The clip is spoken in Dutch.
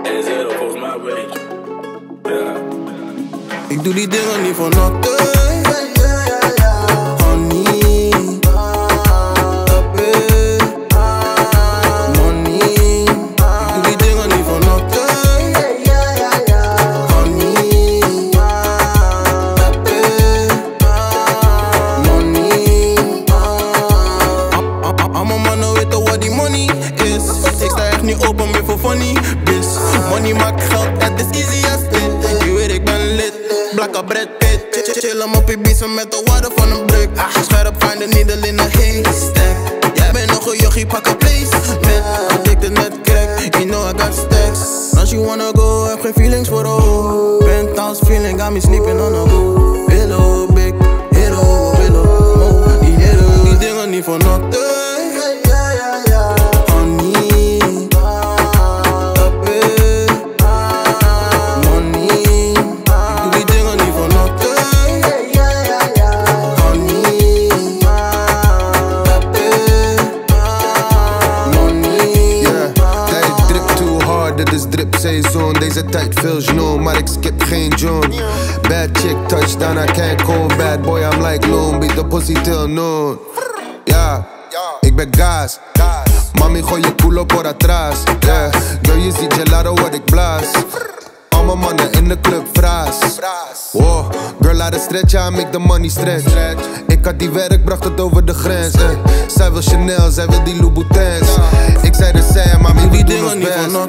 En zero volgens mij weet je. Ja. Ik doe die dingen niet voor nothing. Open meer voor funny bis. Money maakt geld, het is easy as dit. Je weet ik ben lit, blakke Brad Pitt. Chill'em op je beats met de water van een blik. Scherp find a needle in a haystack. Jij bent nog een jochie, pak een place. Met addicted net crack, you know I got stacks. Als you wanna go, heb geen feelings voor de hoe. Penthouse feeling, got me sleeping on a hoe. Pillow, big hero, pillow, oh, die hero. Die dingen niet voor nothing. Seizoen, deze tijd veel genoeg, maar ik skip geen June. Bad chick, touchdown, I can't call. Bad boy, I'm like Loon, beat the pussy till noon. Ja, ik ben gas. Mami, gooi je culo por atrás. Yeah, girl, je ziet gelato wat ik blaas. Al mijn mannen in de club fraas. Wow, girl, laat het stretchen, I make the money stretch. Ik had die werk, bracht het over de grens. Zij wil Chanel, zij wil die Louboutins. Ik zei de zij, mami, we doen ons best.